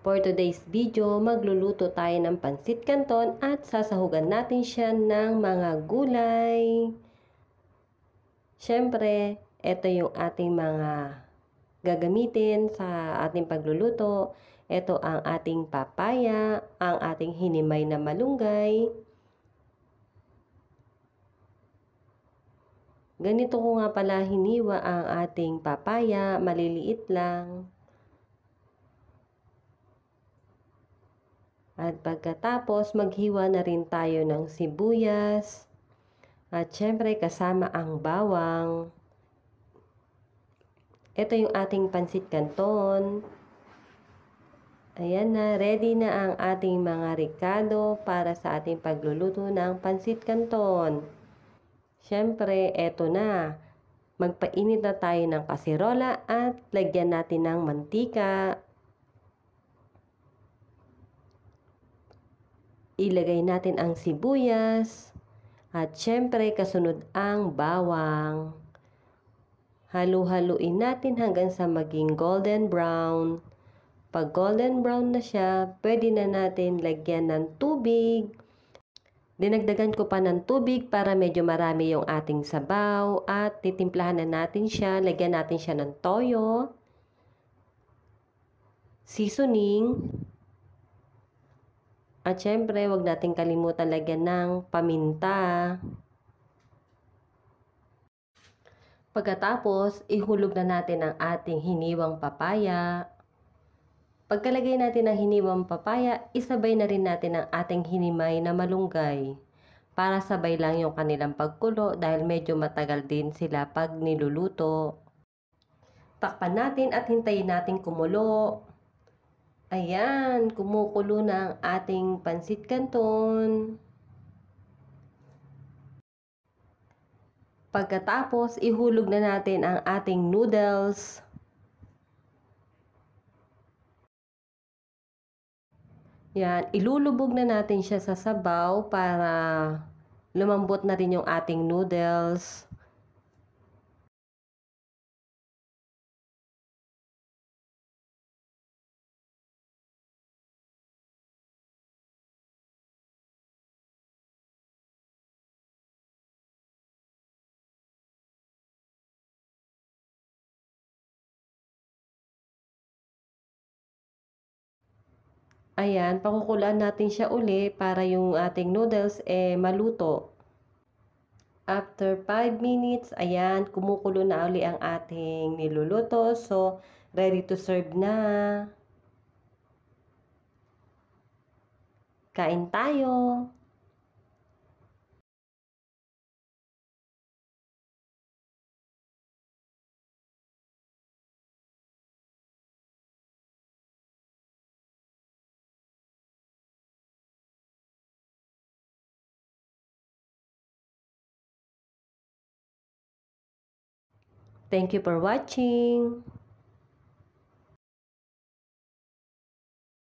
For today's video, magluluto tayo ng pansit canton at sasahugan natin siya ng mga gulay. Siyempre, ito yung ating mga gagamitin sa ating pagluluto. Ito ang ating papaya, ang ating hinimay na malunggay. Ganito ko nga pala hiniwa ang ating papaya, maliliit lang. At pagkatapos, maghiwa na rin tayo ng sibuyas. At syempre, kasama ang bawang. Ito yung ating pansit canton. Ayan na, ready na ang ating mga ricado para sa ating pagluluto ng pansit canton. Syempre, eto na. Magpainit na tayo ng kasirola at lagyan natin ng mantika. Ilagay natin ang sibuyas at syempre kasunod ang bawang. Halu-haluin natin hanggang sa maging golden brown. Pag golden brown na siya, pwede na natin lagyan ng tubig. Dinagdagan ko pa ng tubig para medyo marami yung ating sabaw at titimplahan na natin siya. Lagyan natin siya ng toyo, seasoning. At syempre, huwag natin kalimutan lagyan ng paminta. Pagkatapos, ihulog na natin ang ating hiniwang papaya. Pagkalagay natin ng hiniwang papaya, isabay na rin natin ang ating hinimay na malunggay. Para sabay lang yung kanilang pagkulo dahil medyo matagal din sila pag niluluto. Takpan natin at hintayin natin kumulo. Ayan, kumukulo na ang ating pansit canton. Pagkatapos, ihulog na natin ang ating noodles. Yan, ilulubog na natin siya sa sabaw para lumambot na rin yung ating noodles. Ayan, pakukulaan natin siya uli para yung ating noodles maluto. After 5 minutes, ayan, kumukulo na uli ang ating niluluto. So, ready to serve na. Kain tayo! Thank you for watching.